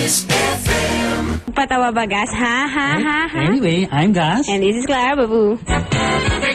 DWYS-FM. Patawa ba, Gas? Ha? Anyway, I'm Gas. And this is Clara, babu.